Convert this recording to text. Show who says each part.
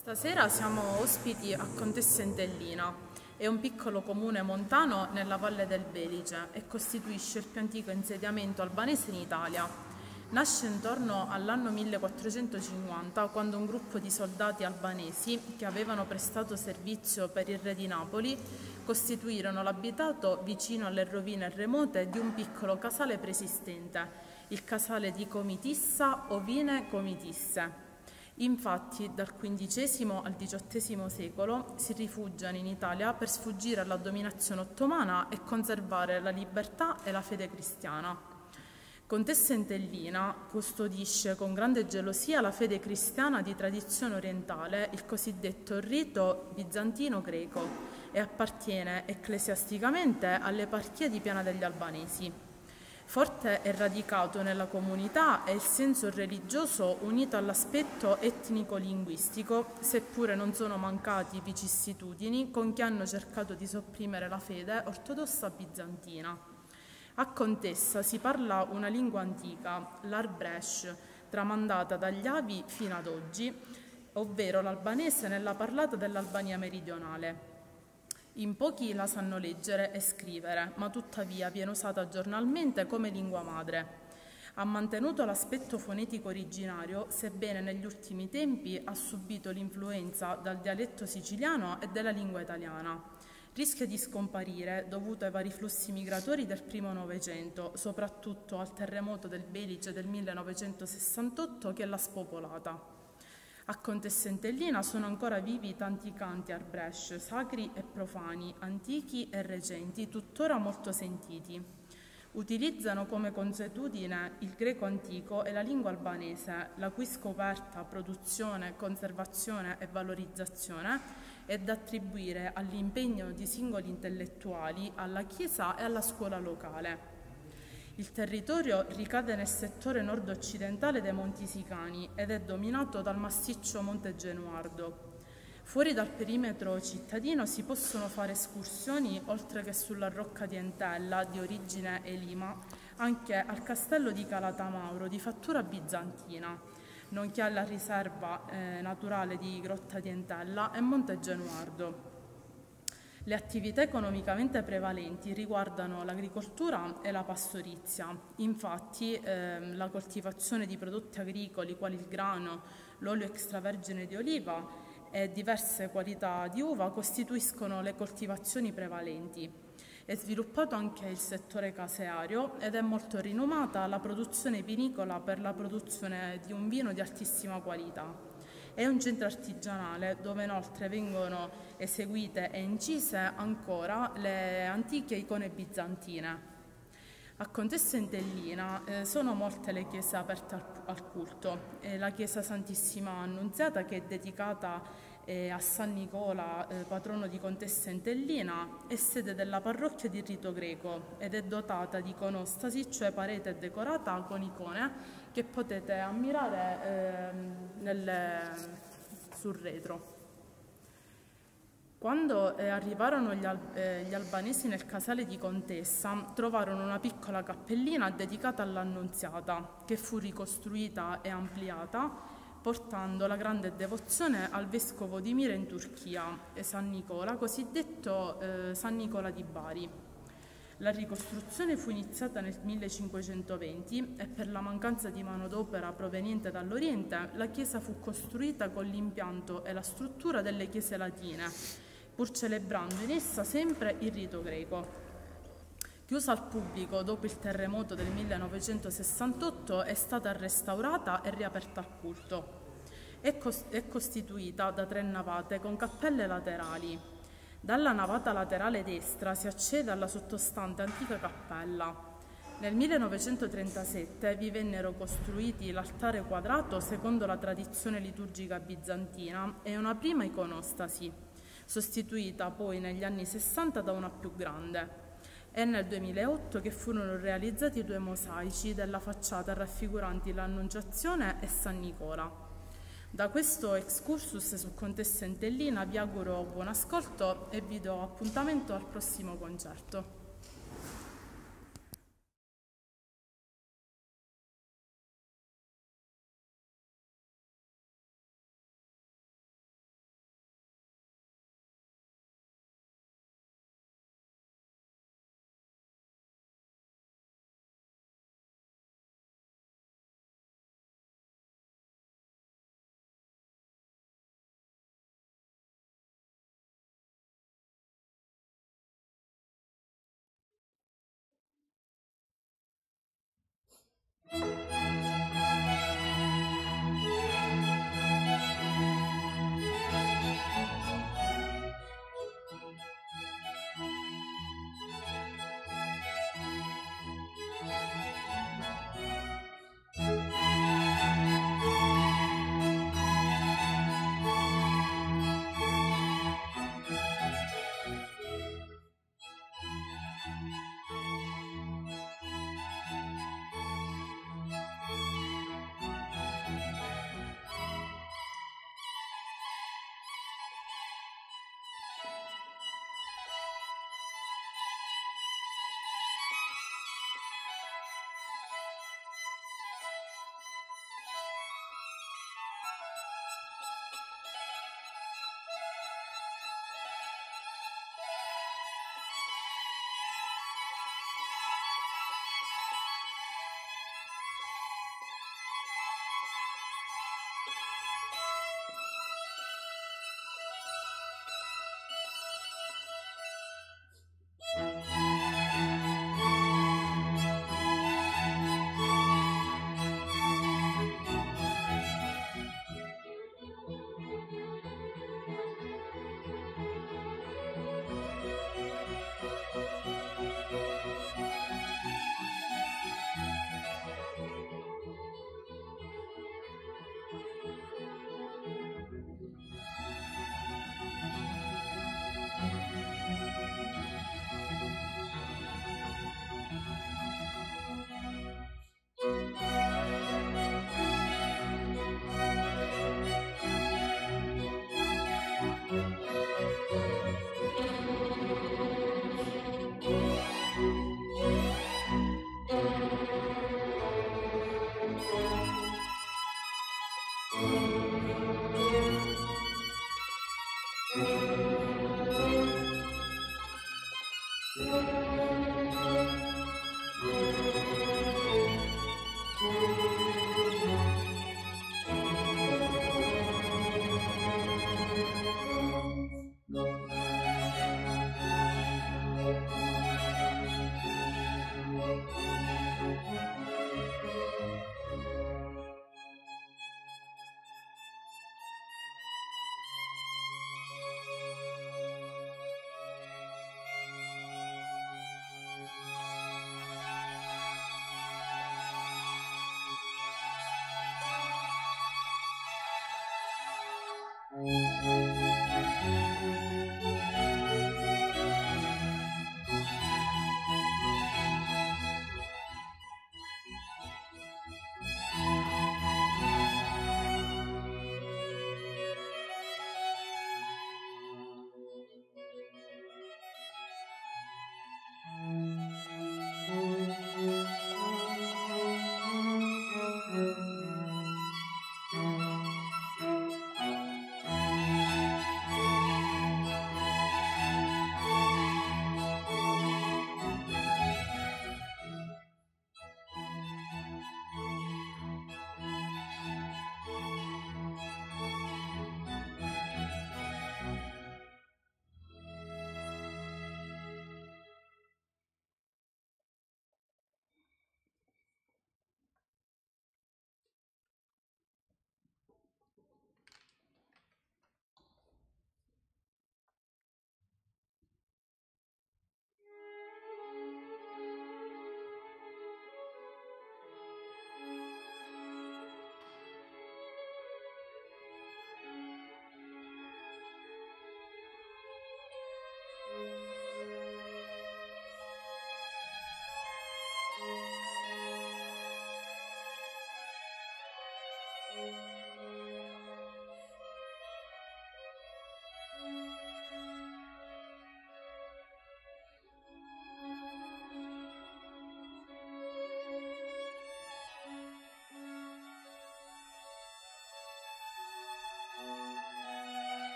Speaker 1: Stasera siamo ospiti a Contessa Entellina. È un piccolo comune montano nella valle del Belice e costituisce il più antico insediamento albanese in Italia. Nasce intorno all'anno 1450, quando un gruppo di soldati albanesi che avevano prestato servizio per il re di Napoli costituirono l'abitato vicino alle rovine remote di un piccolo casale preesistente, il casale di Comitissa o Vine Comitisse. Infatti, dal XV al XVIII secolo si rifugiano in Italia per sfuggire alla dominazione ottomana e conservare la libertà e la fede cristiana. Contessa Entellina custodisce con grande gelosia la fede cristiana di tradizione orientale, il cosiddetto rito bizantino-greco, e appartiene ecclesiasticamente all'eparchia di Piana degli Albanesi. Forte e radicato nella comunità è il senso religioso unito all'aspetto etnico-linguistico, seppure non sono mancati vicissitudini con chi hanno cercato di sopprimere la fede ortodossa bizantina. A Contessa si parla una lingua antica, l'arbresh, tramandata dagli Avi fino ad oggi, ovvero l'albanese nella parlata dell'Albania meridionale. In pochi la sanno leggere e scrivere, ma tuttavia viene usata giornalmente come lingua madre. Ha mantenuto l'aspetto fonetico originario, sebbene negli ultimi tempi ha subito l'influenza dal dialetto siciliano e della lingua italiana. Rischia di scomparire dovuto ai vari flussi migratori del primo Novecento, soprattutto al terremoto del Belice del 1968 che l'ha spopolata. A Contessa Entellina sono ancora vivi tanti canti arbresh, sacri e profani, antichi e recenti, tuttora molto sentiti. Utilizzano come consuetudine il greco antico e la lingua albanese, la cui scoperta, produzione, conservazione e valorizzazione è da attribuire all'impegno di singoli intellettuali, alla Chiesa e alla scuola locale. Il territorio ricade nel settore nord-occidentale dei Monti Sicani ed è dominato dal massiccio Monte Genuardo. Fuori dal perimetro cittadino si possono fare escursioni, oltre che sulla Rocca di Entella, di origine elima, anche al castello di Calatamauro, di fattura bizantina, nonché alla riserva naturale di Grotta di Entella e Monte Genuardo. Le attività economicamente prevalenti riguardano l'agricoltura e la pastorizia. Infatti la coltivazione di prodotti agricoli quali il grano, l'olio extravergine di oliva e diverse qualità di uva costituiscono le coltivazioni prevalenti. È sviluppato anche il settore caseario ed è molto rinomata la produzione vinicola per la produzione di un vino di altissima qualità. È un centro artigianale dove inoltre vengono eseguite e incise ancora le antiche icone bizantine. A Contessa Entellina sono molte le chiese aperte al culto. La chiesa Santissima Annunziata, che è dedicata a San Nicola, patrono di Contessa Entellina, è sede della parrocchia di rito greco ed è dotata di iconostasi, cioè parete decorata con icone che potete ammirare sul retro. Quando arrivarono gli albanesi nel casale di Contessa, trovarono una piccola cappellina dedicata all'Annunziata, che fu ricostruita e ampliata, portando la grande devozione al vescovo di Mira in Turchia, San Nicola, cosiddetto San Nicola di Bari. La ricostruzione fu iniziata nel 1520 e per la mancanza di manodopera proveniente dall'Oriente, la chiesa fu costruita con l'impianto e la struttura delle chiese latine, pur celebrando in essa sempre il rito greco. Chiusa al pubblico dopo il terremoto del 1968, è stata restaurata e riaperta al culto. È costituita da 3 navate con cappelle laterali. Dalla navata laterale destra si accede alla sottostante antica cappella. Nel 1937 vi vennero costruiti l'altare quadrato secondo la tradizione liturgica bizantina e una prima iconostasi, sostituita poi negli anni 60 da una più grande. È nel 2008 che furono realizzati 2 mosaici della facciata raffiguranti l'Annunciazione e San Nicola. Da questo excursus su Contessa Entellina vi auguro buon ascolto e vi do appuntamento al prossimo concerto.